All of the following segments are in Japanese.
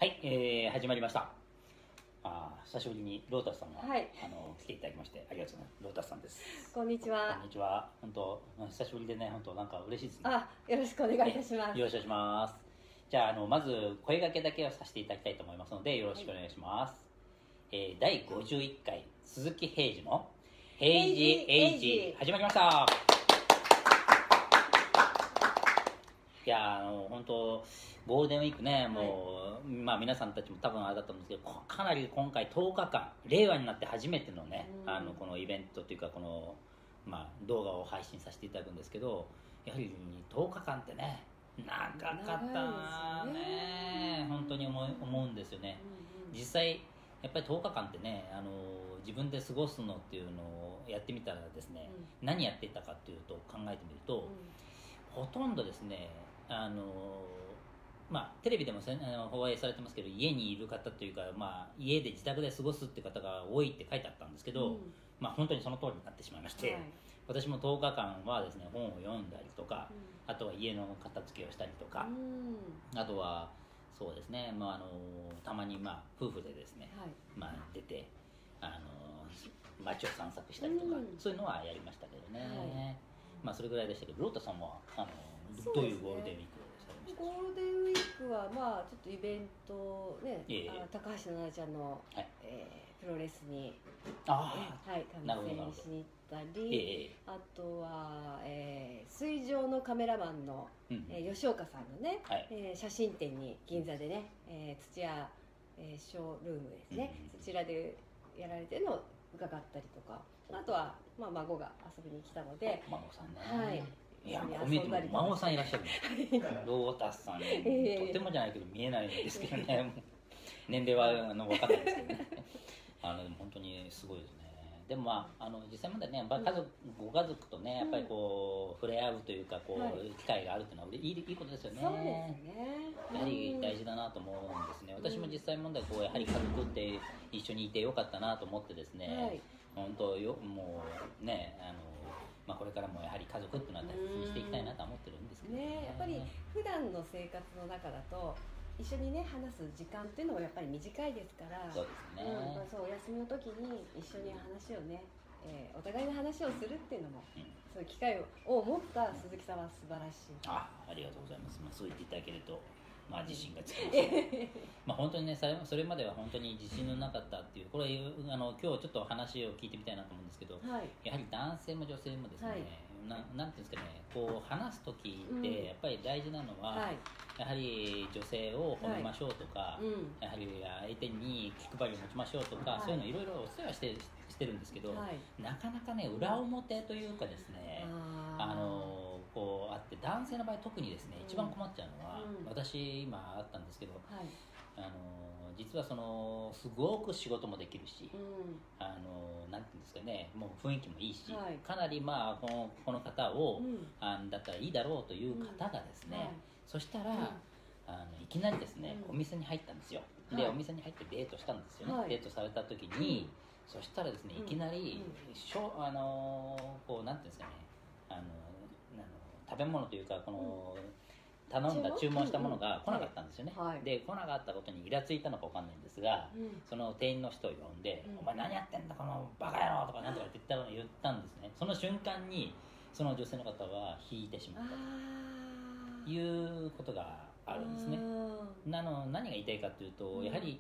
はい、始まりました。久しぶりにロータスさんが、 はい、 来ていただきましてありがとうございます。ロータスさんです。 こんにちは。 こんにちは。本当久しぶりでね、本当なんか嬉しいですね。 よろしくお願いいたします。 よろしくお願いします。じゃあ、まず声掛けだけをさせていただきたいと思いますのでよろしくお願いします。第51回鈴木平治の平治エイジ始まりました。いや本当ゴールデンウィークね、もう、皆さんたちも多分あれだと思うんですけど、かなり今回10日間令和になって初めてのね、このイベントというかこの、動画を配信させていただくんですけど、やはり10日間ってね長かったね、本当に思うんですよね。実際やっぱり10日間ってね、自分で過ごすのっていうのをやってみたらですね、何やっていたかっていうと考えてみると、ほとんどですねテレビでも放映されてますけど、家にいる方というか、家で自宅で過ごすって方が多いって書いてあったんですけど、本当にその通りになってしまいまして、私も10日間はですね本を読んだりとか、あとは家の片付けをしたりとか、あとはそうですね、たまに夫婦でですね、出て街を散策したりとか、そういうのはやりましたけどね。それぐらいでしたけど、ロータさんはどういうゴールデンウィークをされましたか？ ゴールデンウィークはちょっとイベントね、高橋菜奈ちゃんの、プロレスに観戦しに行ったり、あとは、水上のカメラマンの、吉岡さんのね、写真展に銀座でね、土屋、ショールームですね、そちらでやられてるのを伺ったりとか、あとは、孫が遊びに来たので、 孫さんね、 はい、 いや、こう見えても孫さんいらっしゃるねロータスさん、とてもじゃないけど見えないんですけどね年齢は分かんないですけどねでも本当にすごいですね。でも実際までね、ご家族とねやっぱりこう触れ合うというか、機会があるっていうのはいいことですよね。 そうですね。 やはり大事だなと思うんですね。私も実際問題やはり家族って一緒にいてよかったなと思ってですね、本当もうねこれからもやはり家族っていうのは大切にしていきたいなと思ってるんですけどね。 やっぱり普段の生活の中だと一緒にね話す時間っていうのもやっぱり短いですから、 そうですね、 そうお休みの時に一緒に話をね、お互いの話をするっていうのも、そういう機会を持った鈴木さんは素晴らしい。 ありがとうございます。そう言っていただけると自信がつきますね本当にねそれまでは本当に自信のなかったっていう、これ今日ちょっと話を聞いてみたいなと思うんですけど、やはり男性も女性もですね、なんていうんですかね、話す時ってやっぱり大事なのは、やはり女性を褒めましょうとか、やはり相手に気配りを持ちましょうとか、そういうのいろいろお世話してるんですけど、なかなかね裏表というかですね、あって、男性の場合特にですね一番困っちゃうのは、私今あったんですけど、実はすごく仕事もできるし、なんていうんですかね、もう雰囲気もいいし、かなりこの方を、だったらいいだろうという方がですね、そしたら、いきなりですね、お店に入ったんですよ。でお店に入ってデートしたんですよね。デートされた時に、そしたらですねいきなり、なんていうんですかね、食べ物というか注文したものが来なかったんですよね。で来なかったことにイラついたのか分かんないんですが、その店員の人を呼んで「お前何やってんだこのバカ野郎」とかなんとか言ったんですね。その瞬間にその女性の方は引いてしまったということがあるんですね。何が言いたいかというと、やはり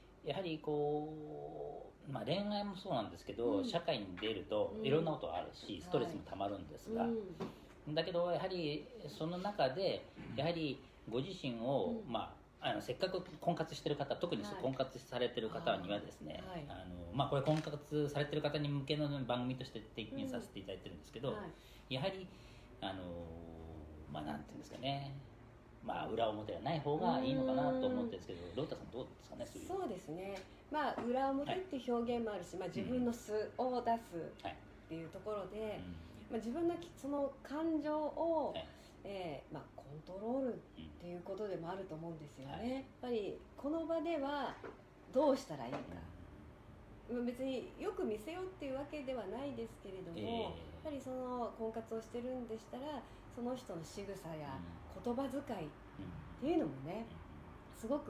恋愛もそうなんですけど、社会に出るといろんなことがあるし、ストレスもたまるんですが、だけどやはりその中でやはりご自身を、せっかく婚活してる方、特に婚活されてる方にはですね、これ婚活されてる方に向けの番組として提供させていただいてるんですけど、やはりなんていうんですかね、裏表がない方がいいのかなと思ってるんですけど、ロータさんどうですかね。 そうですね、裏表っていう表現もあるし、自分の素を出すっていうところで、自分のその感情を、コントロールっていうことでもあると思うんですよね。やっぱりこの場ではどうしたらいいか、別によく見せようっていうわけではないですけれども、やっぱりその婚活をしてるんでしたら、その人の仕草や言葉遣いっていうのもね、すごく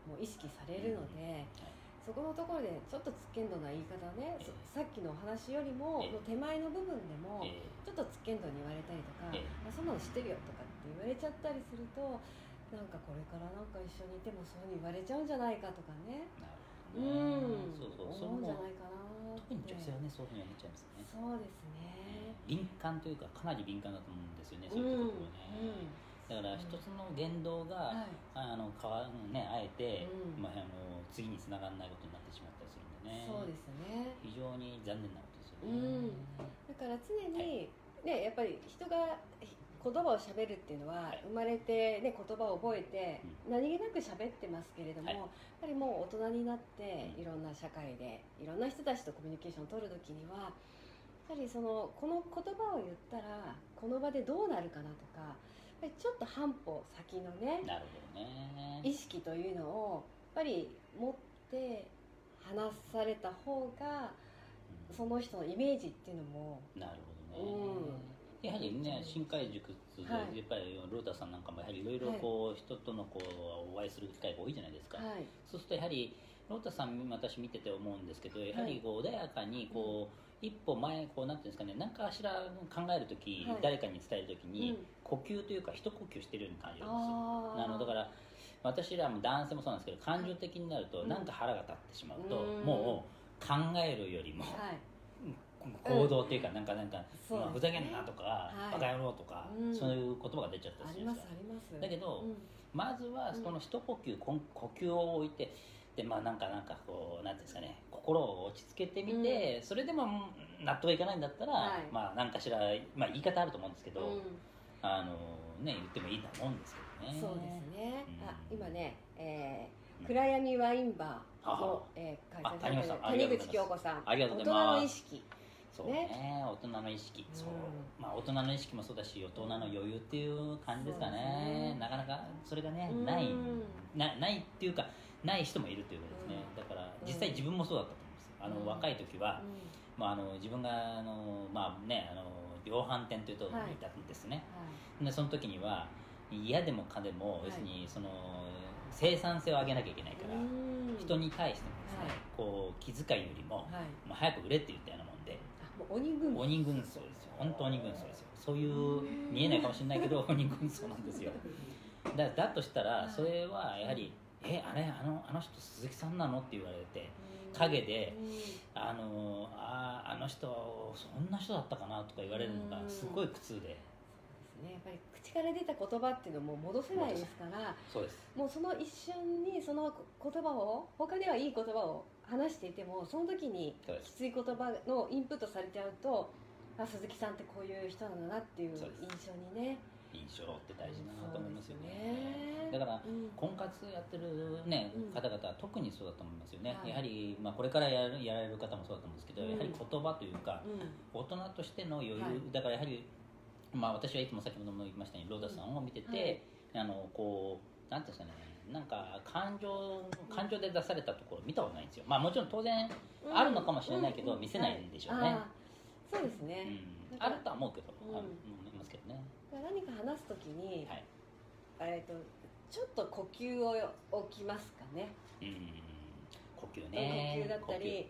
もう意識されるので、そこのところでちょっとつっけんどな言い方ね、さっきのお話よりもの手前の部分でもちょっとつっけんどに言われたりとか、そんなの知ってるよとかって言われちゃったりすると、なんかこれからなんか一緒にいてもそういうふうに言われちゃうんじゃないかとかね、思うんじゃないかな。 特に女性はね、そういうふうに思っちゃいますね。 そうですね。 敏感というか、かなり敏感だと思うんですよね、そういうところね。だから一つの言動が、あえて、次に繋がらないことになってしまったりするんでね。 そうですね。 非常に残念なことですよね。 だから常に、ね、やっぱり人が言葉をしゃべるっていうのは、生まれて、ね、言葉を覚えて、何気なくしゃべってますけれども、やっぱりもう大人になっていろんな社会でいろんな人たちとコミュニケーションを取るときには、やっぱりこの言葉を言ったらこの場でどうなるかなとか、やっぱりちょっと半歩先のね、意識というのをやっぱり持って話された方が、その人のイメージっていうのも、 なるほどね、やはりね、新海塾で、やっぱりロータさんなんかもやはりいろいろこう、人とのこうお会いする機会が多いじゃないですか、そうするとやはりロータさん、私見てて思うんですけど、やはりこう穏やかにこう、一歩前、こうなんていうんですかね、何かしら考えるとき、誰かに伝えるときに、呼吸というか一呼吸してるように感じるんですよ。だから私らも男性もそうなんですけど、感情的になると、なんか腹が立ってしまうと、もう考えるよりも、行動っていうか、なんかふざけんなとか、バカ野郎とか、そういう言葉が出ちゃったりするんですよ。だけど、まずはその一呼吸、呼吸を置いて、でなんかこうなんていうんですかね、心を落ち着けてみて、それでも納得いかないんだったら、何かしら、言い方あると思うんですけど、言ってもいいと思うんですけどね。 そうですね。今ね、暗闇ワインバーの開催されている谷口京子さん、大人の意識。 そうね、大人の意識、大人の意識もそうだし、大人の余裕っていう感じですかね。なかなかそれがね、ないっていうか、ない人もいるということですね。だから実際自分もそうだったと思うんですよ。若い時は、自分が量販店というところにいたんですね。でその時には嫌でもかでも、要するにその生産性を上げなきゃいけないから、人に対してもですね、こう気遣いよりも、早く売れって言ったようなもんで、鬼軍曹ですよ。本当鬼軍曹ですよ。そういう見えないかもしれないけど鬼軍曹なんですよ。だとしたら、それはやはりあの人鈴木さんなのって言われて、陰であの人そんな人だったかなとか言われるのがすごい苦痛で。 やっぱり口から出た言葉っていうのも戻せないですから、 そうです。 もうその一瞬にその言葉を、他ではいい言葉を話していても、その時にきつい言葉のインプットされちゃうと、鈴木さんってこういう人なんだなっていう印象にね。 印象って大事だなと思いますよね。だから婚活やってる、ね、方々は特にそうだと思いますよね。やはり、これからやられる方もそうだと思うんですけど、やはり言葉というか、大人としての余裕、だからやはり私はいつも先ほども言いましたように、ローダさんを見てて、こうなんていうんですかね、なんか感情で出されたところ見たことないんですよ。もちろん当然あるのかもしれないけど、見せないんでしょうね。 そうですね。 あるとは思うけど、思いますけどね。 何か話すときに、ちょっと呼吸を置きますかね。 呼吸ね。 呼吸だったり、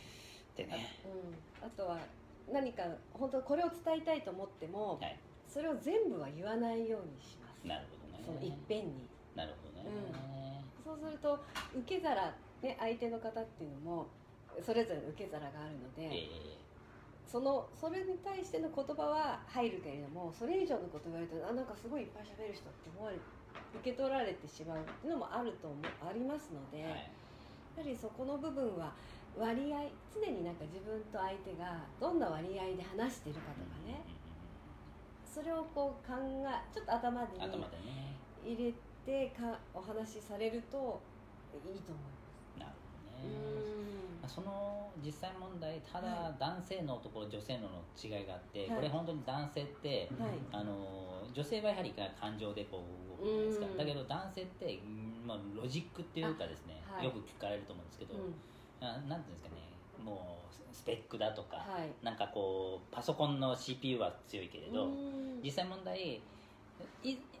あとは何か本当これを伝えたいと思っても、それを全部は言わないようにします。 なるほどね。 そのいっぺんに。 なるほどね。 そうすると受け皿ね、相手の方っていうのもそれぞれの受け皿があるので、それに対しての言葉は入るけれども、それ以上のこと言われると、なんかすごいいっぱい喋る人って受け取られてしまうっていうのもありますので、やはりそこの部分は割合、常になんか自分と相手がどんな割合で話してるかとかね、それをこうちょっと頭に入れてお話しされるといいと思います。 なるほどね。その実際問題、ただ男性脳と女性脳の違いがあって、これ本当に男性って、女性はやはり感情でこう動くじゃないですか。だけど男性って、ロジックっていうかですね、よく聞かれると思うんですけど、なんていうんですかね、もうスペックだとか、なんかこうパソコンの CPU は強いけれど、実際問題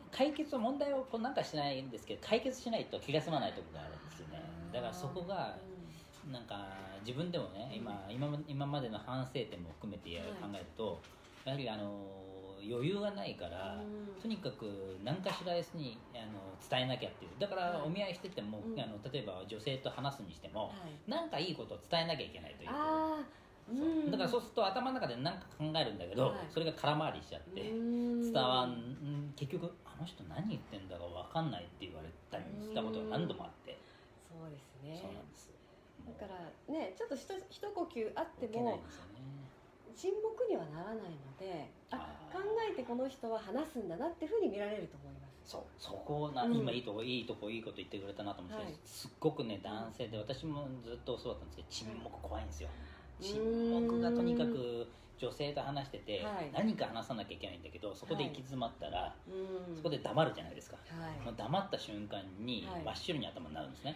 解決問題をなんかしないんですけど、解決しないと気が済まないところがあるんですよね。だからそこがなんか自分でもね、今までの反省点も含めて考えると、やはり余裕がないから、とにかく何かしらに伝えなきゃっていう。だからお見合いしてても、例えば女性と話すにしても、何かいいことを伝えなきゃいけないという。だからそうすると頭の中で何か考えるんだけど、それが空回りしちゃって伝わん、結局あの人何言ってんだか分かんないって言われたりしたことが何度もあって。 そうですね。 そうなんです。 だからね、ちょっと一呼吸あっても沈黙にはならないので、考えてこの人は話すんだなっていうふうに見られると思います。 そこ今いいこと言ってくれたなと思って、すっごくね、男性で私もずっとそうだったんですけど、沈黙怖いんですよ。沈黙がとにかく女性と話してて、何か話さなきゃいけないんだけど、そこで行き詰まったら、そこで黙るじゃないですか。黙った瞬間に真っ白に頭になるんですね。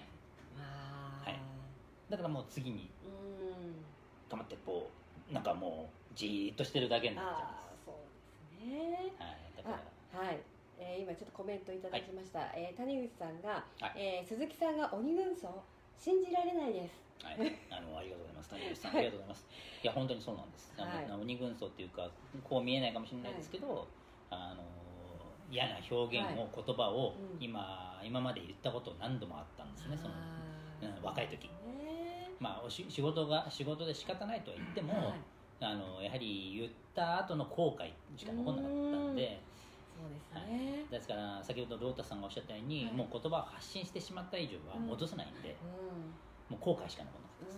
だからもう次に止まってこうなんかもうじーっとしてるだけになっちゃいます。 そうですね。だから今ちょっとコメントいただきました。谷口さんが、鈴木さんが鬼軍曹信じられないです。 ありがとうございます。谷口さん、ありがとうございます。いや本当にそうなんです。鬼軍曹っていうかこう見えないかもしれないですけど、嫌な表現を言葉を今まで言ったこと何度もあったんですね。その若い時。仕事で仕方ないとは言っても、やはり言った後の後悔しか残らなかったんで。 そうですね。 ですから先ほどロータさんがおっしゃったように、もう言葉を発信してしまった以上は戻せないんで、もう後悔しか残らなかったです。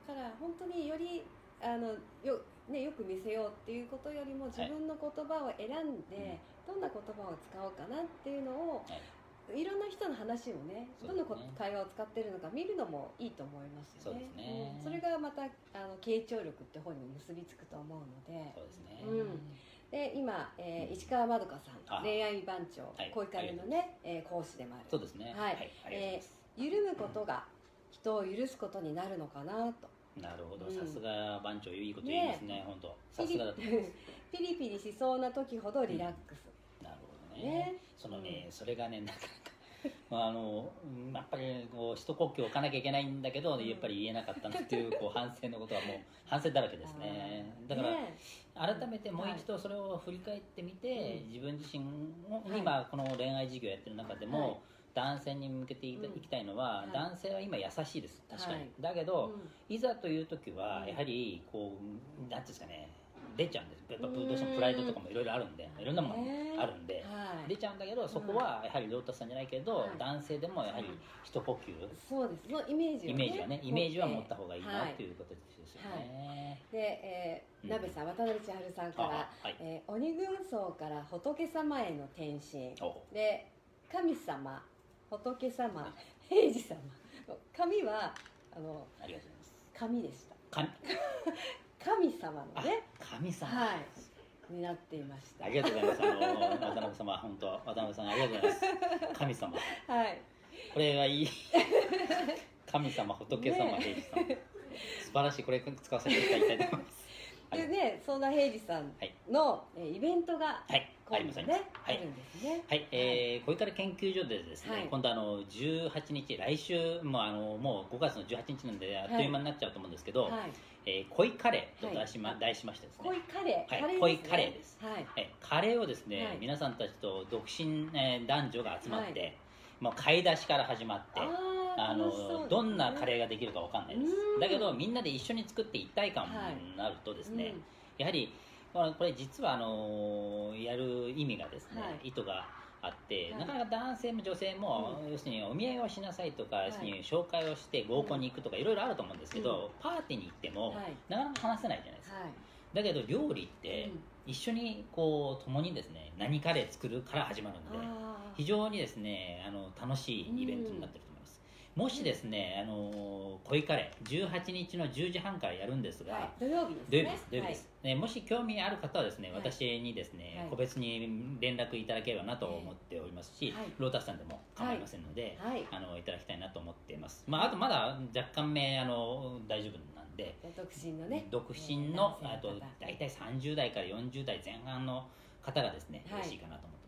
だから本当によりよく見せようっていうことよりも自分の言葉を選んで、どんな言葉を使おうかなっていうのを、いろんな人の話をね、どの会話を使ってるのか見るのもいいと思いますよね。それがまた傾聴力って本に結びつくと思うので。 そうですね。 で今、市川まどかさん、恋愛番長、恋彼のね、講師でもある。 そうですね。 緩むことが人を許すことになるのかなと。 なるほど、さすが番長、いいこと言いますね。本当さすがだと思います。 ピリピリしそうな時ほどリラックス。 なるほどね。それがね、なかなかやっぱりこう一呼吸置かなきゃいけないんだけど、やっぱり言えなかったなっていう反省のことはもう反省だらけですね。だから改めてもう一度それを振り返ってみて、自分自身も今この恋愛事業やってる中でも、男性に向けていきたいのは、男性は今優しいです、確かに。だけど、いざという時はやはりこうなんていうんですかね、出ちゃうんです。やっぱどうしてもプライドとかもいろいろあるんで、いろんなものがあるんで、出ちゃうんだけど、そこはやはりロータスさんじゃないけど、男性でもやはり一呼吸、 そうです、そのイメージは持った方がいいなということですよね。 で、鍋さん、渡辺千春さんから鬼軍曹から仏様への転身で、神様、仏様、平次様、神はありがとうございます。 神でした。神様のね、 神様、 になっていました。 ありがとうございます。渡辺様、本当渡辺さんありがとうございます。神様、これがいい。神様、仏様、平次様、素晴らしい。これ使わせていただきたいと思います。 でね、そんな平次さんのイベントがありますね。 あるんですね。 これから研究所でですね、今度18日、来週もう5月の18日なんであっという間になっちゃうと思うんですけど、恋カレーと題しましてですね、 恋カレー、 恋カレーです。カレーをですね、皆さんたちと独身男女が集まって、もう買い出しから始まって、どんなカレーができるかわかんないです。だけどみんなで一緒に作って一体感になるとですね、やはりこれ実はやる意味がですね、意図があって、なかなか男性も女性も、要するにお見合いをしなさいとか、要するに紹介をして合コンに行くとかいろいろあると思うんですけど、パーティーに行ってもなかなか話せないじゃないですか。だけど料理って一緒にこう共にですね、何カレー作るから始まるんで、非常にですね楽しいイベントになってると思います。もしですね恋カレー18日の10時半からやるんですが、 土曜日ですね。もし興味ある方はですね、私にですね個別に連絡いただければなと思っておりますし、ロータスさんでも構いませんので、いただきたいなと思っています。あとまだ若干大丈夫なんで、 独身のね、 独身の大体30代から40代前半の方がですね、嬉しいかなと思ってます。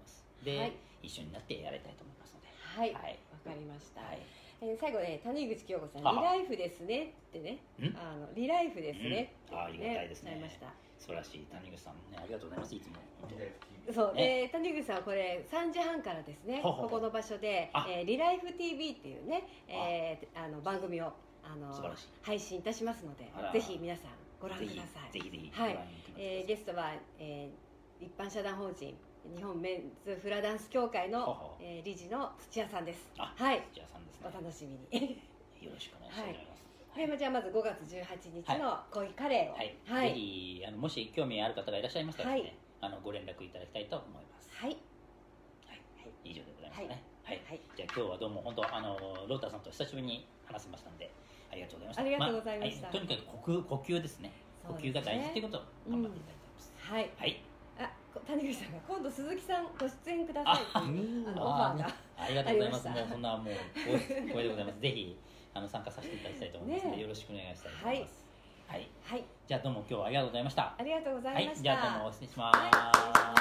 で、一緒になってやりたいと思いますので。 はい、わかりました。最後ね、谷口京子さん、リライフですねってね、リライフですねってありがたいですね。素晴らしい。谷口さんね、ありがとうございます。いつも。 そうで、谷口さんはこれ3時半からですね、ここの場所でリライフ TV っていうね、番組を配信いたしますので、ぜひ皆さんご覧ください。 ぜひぜひ。 はい。ゲストは一般社団法人日本メンズフラダンス協会の理事の土屋さんです。はい。 土屋さんですね。 お楽しみに。 よろしくお願いします。 じゃあまず5月18日のコーヒーカレーを、 ぜひもし興味ある方がいらっしゃいましたらですね、ご連絡いただきたいと思います。 はい。 以上でございますね。はい。じゃあ今日はどうも本当ロータさんと久しぶりに話せましたのでありがとうございました。 ありがとうございました。 とにかく呼吸ですね。呼吸が大事っていうことを頑張っていただきたいと思います。はい。 谷口さんが今度鈴木さんご出演くださいというオファーがありがとうございます。もうそんなもう光栄でございます。ぜひ参加させていただきたいと思いますのでよろしくお願いしたいと思います。はい。じゃあどうも今日はありがとうございました。 ありがとうございました。 じゃあどうも失礼します。